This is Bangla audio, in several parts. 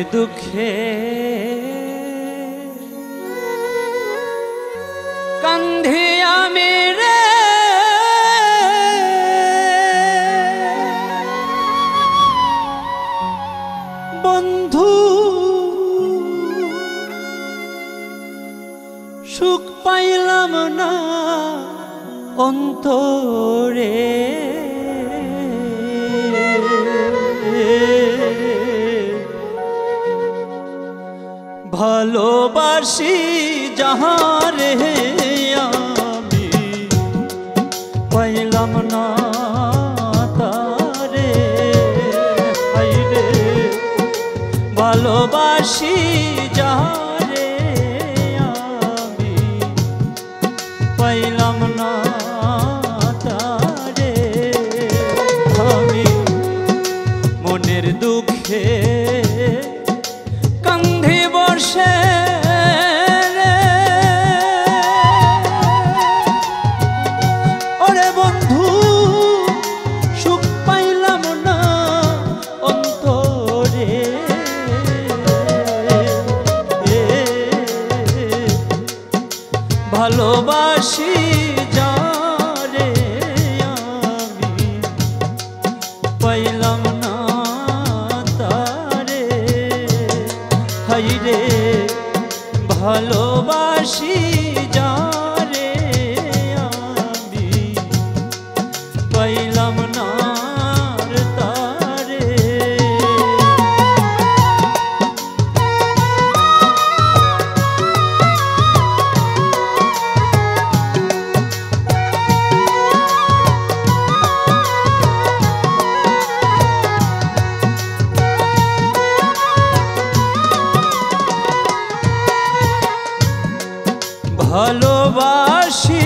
দুঃখে কান্ধে আমি রে বন্ধু সুখ পাইলাম না অন্তরে ভালোবাসি যাহারে আমি পাইলাম না তারে হায়রে ভালোবাসি যাহারে আমি পাইলাম না তারে আমি মনের দুঃখে কান্ধে বসে ওরে বন্ধু সুখ পাইলাম না অন্তরে ভালোবাসি যারে আমি পাইলাম না তারে হায়রে ভালোবাসি যারে আমি পাইলাম না তারে ভালোবাসি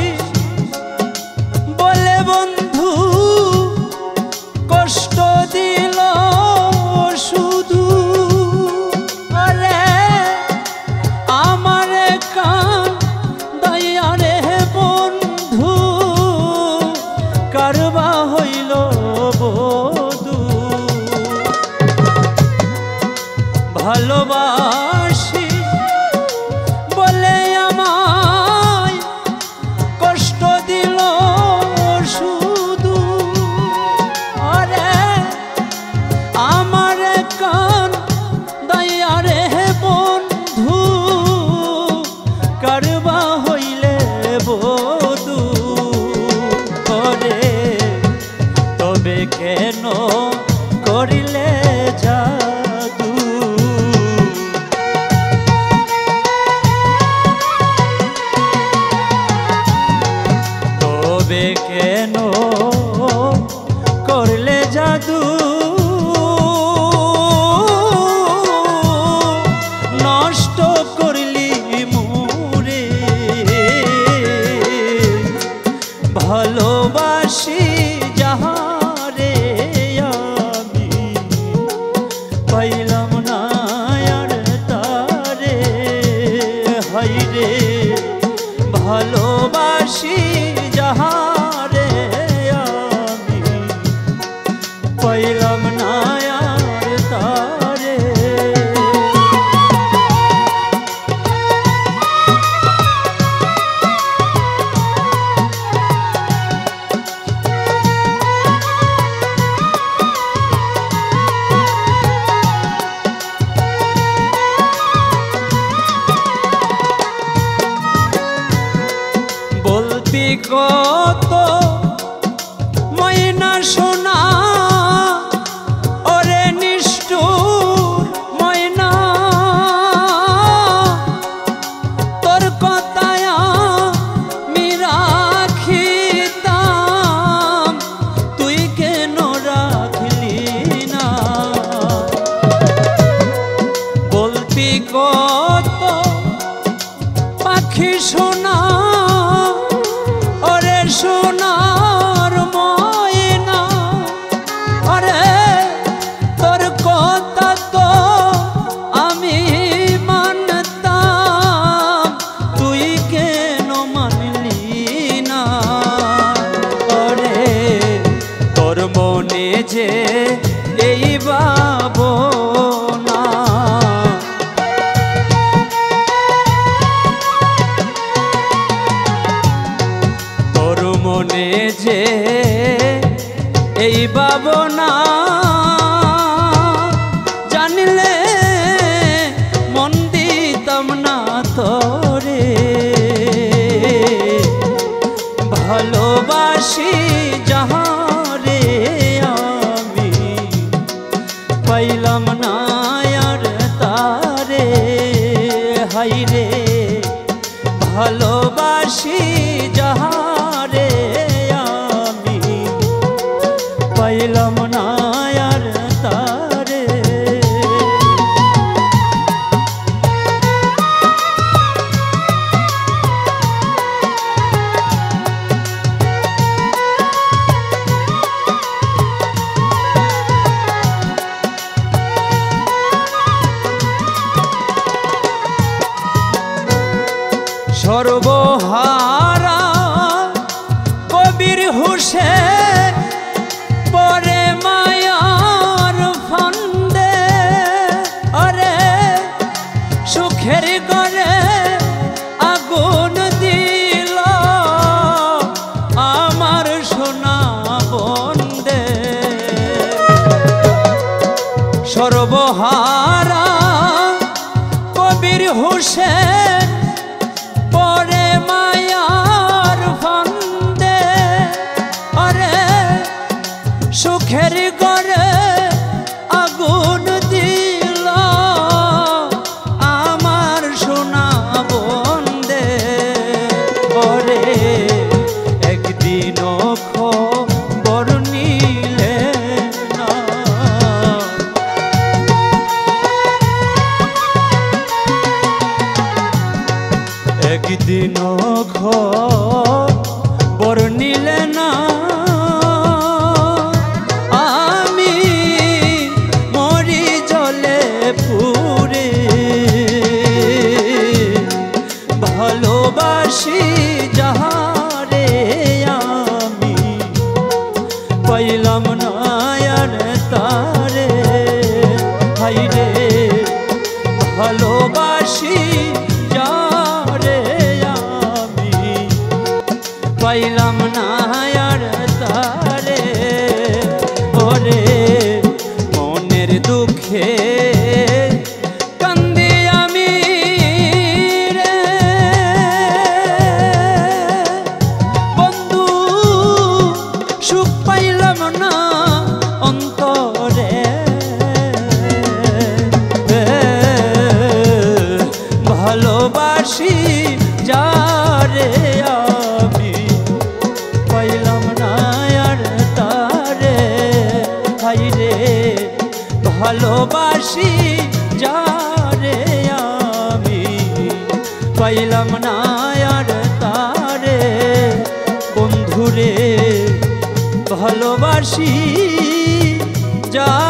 বলে বন্ধু কষ্ট দিল শুধু আরে আমার কান দয়ারে বন্ধু কারবা হইল বধু ভালোবাসি বলে আমায় কষ্ট দিল শুধু আরে আমার কান দয়ারে বন্ধু কারবা হইলে বধু করে তবে কেন করিলে জাদু তবে কেন করলে জাদু নষ্ট করলি মুরে ভালোবাসি যাহারে আমি পাইলাম না আর তারে হায়রে ভালোবাসি যাহারে আমি পাইলাম না আর তারে বলবি কত ময়না সোনা ওরে নিষ্ঠুর ময়না তোর কথায় আমি রাখিতাম তুই কেন রাখলি না বলবি কত পাখি সোনা ওরে সোনার ময়না ওরে তোর কথা তো আমি মানতাম তুই কেন মানলি না ওরে তোর মনে যে এই ভাবনা এই ভাবনা জানলে মন দিতাম না তোরে ভালোবাসি যাহারে আমি পাইলাম না আর তারে হাইরে ভালোবাসি যাহারে আমি পাইলাম না আর তারে সর্বহারা কবির হুসেন পরে মায়ার ফান্দে আরে সুখের করে আগুন দিল আমার সোনা বন্দে সর্বহারা কবির হুসেন পরে মায়ার ফান্দে আরে সুখের করে আগুন দিল আমার সোনা বন্দে পরে একদিন খবর নিলে না একদিন খবর নিলে না আমি মরি জলে পুরে ভালোবাসি যাহারে আমি পাইলাম না আর তারে হাইরে ভালোবাসি পাইলাম না আর তারে ওরে মনের দুঃখে কান্দি আমি রে বন্ধু সুখ পাইলাম না অন্তরে ভালোবাসি যারে আমি পাইলাম না আর তারে হাইরে ভালোবাসি যারে আমি পাইলাম না আর তারে বন্ধুরে ভালোবাসি যা